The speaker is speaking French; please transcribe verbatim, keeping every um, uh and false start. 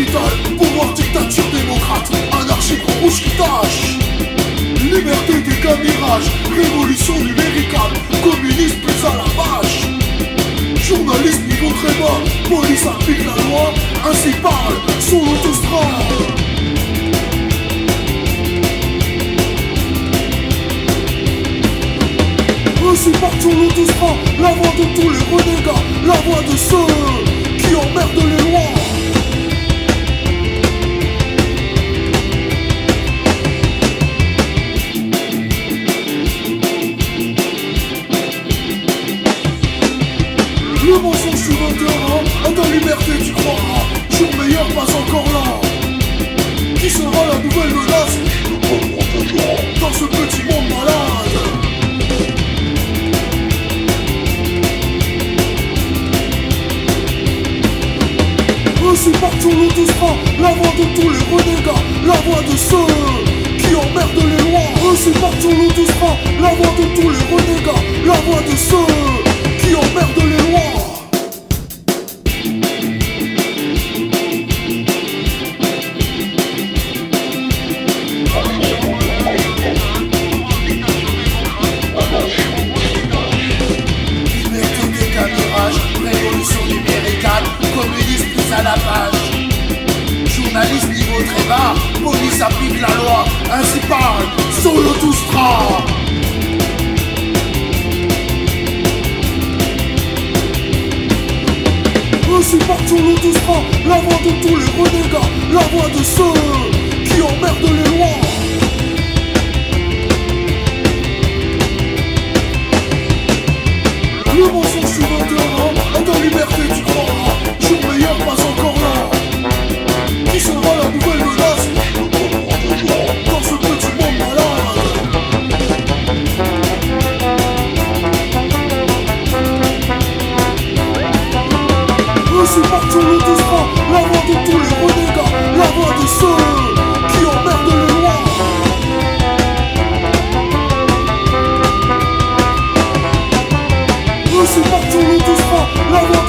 capitale, pouvoir dictature démocrate, anarchie en rouge qui tâche. Liberté des cas mirages, révolution numérique, communisme plus à la vache. Journaliste niveau très bas, police applique la loi, ainsi parle son autostrade. Ainsi parle sur l'autostrade, la voix de tous les renégats, la voix de ceux qui emmerdent les lois. Le mensonge sur un terrain, à ta liberté tu croiras. Jour meilleur pas encore là. Qui sera la nouvelle menace dans ce petit monde malade? Ainsi part sur l'autostrade, la voix de tous les renégats, la voix de ceux qui emmerdent les lois. Ainsi part sur l'autostrade, la voix de tous les renégats, la voix de ceux qui emmerdent les lois. Révolution numérique, communisme plus à la page. Journaliste niveau très bas, police applique la loi, ainsi parle sur l'autostrade. Ainsi parle sur l'autostrade, la voix de tous les renégats, la voix de ceux qui emmerdent les lois. Le mensonge sur un terrain, à ta liberté tu croiras. Jour meilleur pas encore là. Qui sera la nouvelle menace dans ce petit monde malade? Ainsi part sur l'autostrade, la voix de tous les renégats, la voix de ceux qui emmerdent les lois. Ainsi part sur l'autostrade, la voix